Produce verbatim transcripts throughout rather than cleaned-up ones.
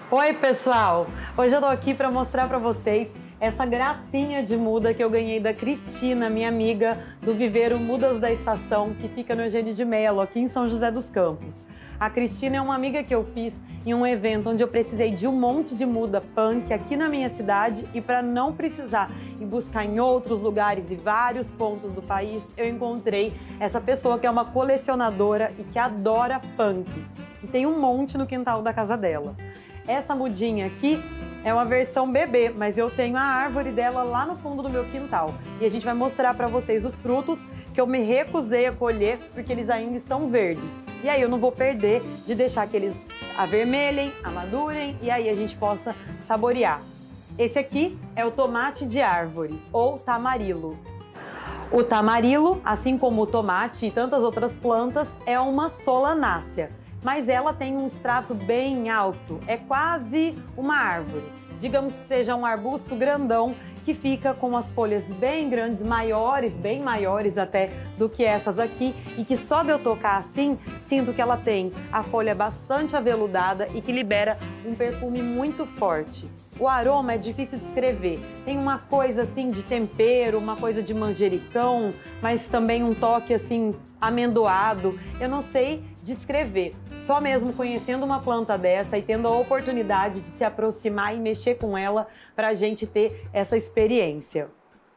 Oi pessoal, hoje eu tô aqui para mostrar para vocês essa gracinha de muda que eu ganhei da Cristina, minha amiga do viveiro Mudas da Estação, que fica no Eugênio de Melo, aqui em São José dos Campos. A Cristina é uma amiga que eu fiz em um evento onde eu precisei de um monte de muda punk aqui na minha cidade, e para não precisar ir buscar em outros lugares e vários pontos do país, eu encontrei essa pessoa que é uma colecionadora e que adora punk. E tem um monte no quintal da casa dela. Essa mudinha aqui é uma versão bebê, mas eu tenho a árvore dela lá no fundo do meu quintal. E a gente vai mostrar para vocês os frutos que eu me recusei a colher porque eles ainda estão verdes. E aí eu não vou perder de deixar que eles avermelhem, amadurem e aí a gente possa saborear. Esse aqui é o tomate de árvore, ou tamarilo. O tamarilo, assim como o tomate e tantas outras plantas, é uma solanácea. Mas ela tem um estrato bem alto, é quase uma árvore. Digamos que seja um arbusto grandão que fica com as folhas bem grandes, maiores, bem maiores até do que essas aqui, e que só de eu tocar assim, sinto que ela tem a folha bastante aveludada e que libera um perfume muito forte. O aroma é difícil de descrever, tem uma coisa assim de tempero, uma coisa de manjericão, mas também um toque assim amendoado, eu não sei descrever. Só mesmo conhecendo uma planta dessa e tendo a oportunidade de se aproximar e mexer com ela para a gente ter essa experiência.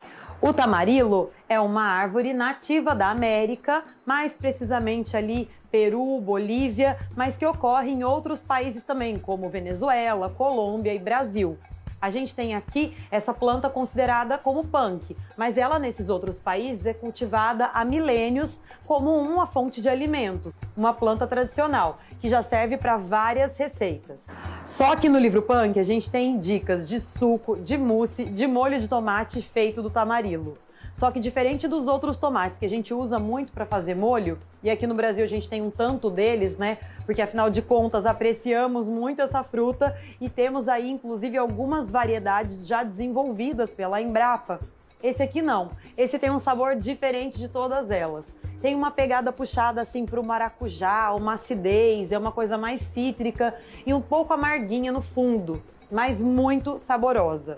O tamarilo é uma árvore nativa da América, mais precisamente ali Peru, Bolívia, mas que ocorre em outros países também, como Venezuela, Colômbia e Brasil. A gente tem aqui essa planta considerada como punk, mas ela nesses outros países é cultivada há milênios como uma fonte de alimentos, uma planta tradicional, que já serve para várias receitas. Só que no livro Punk a gente tem dicas de suco, de mousse, de molho de tomate feito do tamarilo. Só que diferente dos outros tomates que a gente usa muito para fazer molho, e aqui no Brasil a gente tem um tanto deles, né? Porque afinal de contas apreciamos muito essa fruta e temos aí inclusive algumas variedades já desenvolvidas pela Embrapa. Esse aqui não, esse tem um sabor diferente de todas elas. Tem uma pegada puxada assim para o maracujá, uma acidez, é uma coisa mais cítrica e um pouco amarguinha no fundo, mas muito saborosa.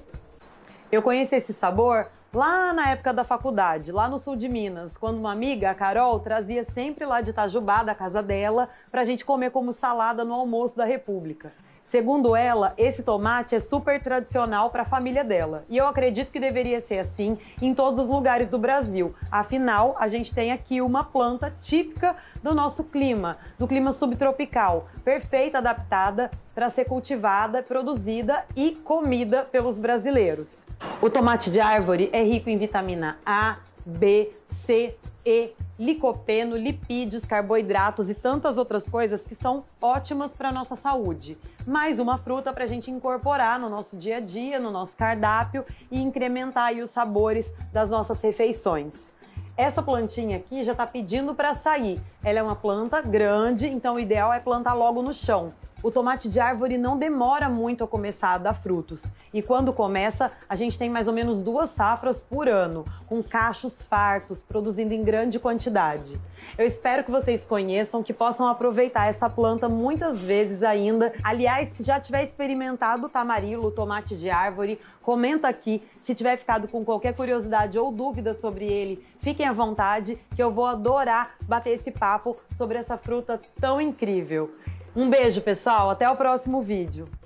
Eu conheci esse sabor lá na época da faculdade, lá no sul de Minas, quando uma amiga, a Carol, trazia sempre lá de Itajubá, da casa dela, pra gente comer como salada no almoço da República. Segundo ela, esse tomate é super tradicional para a família dela. E eu acredito que deveria ser assim em todos os lugares do Brasil. Afinal, a gente tem aqui uma planta típica do nosso clima, do clima subtropical, perfeita, adaptada para ser cultivada, produzida e comida pelos brasileiros. O tomate de árvore é rico em vitamina A, B, C, E, licopeno, lipídios, carboidratos e tantas outras coisas que são ótimas para a nossa saúde. Mais uma fruta para a gente incorporar no nosso dia a dia, no nosso cardápio e incrementar aí os sabores das nossas refeições. Essa plantinha aqui já está pedindo para sair. Ela é uma planta grande, então o ideal é plantar logo no chão. O tomate de árvore não demora muito a começar a dar frutos. E quando começa, a gente tem mais ou menos duas safras por ano, com cachos fartos, produzindo em grande quantidade. Eu espero que vocês conheçam, que possam aproveitar essa planta muitas vezes ainda. Aliás, se já tiver experimentado o tamarilo, o tomate de árvore, comenta aqui. Se tiver ficado com qualquer curiosidade ou dúvida sobre ele, fiquem à vontade, que eu vou adorar bater esse papo sobre essa fruta tão incrível. Um beijo, pessoal. Até o próximo vídeo.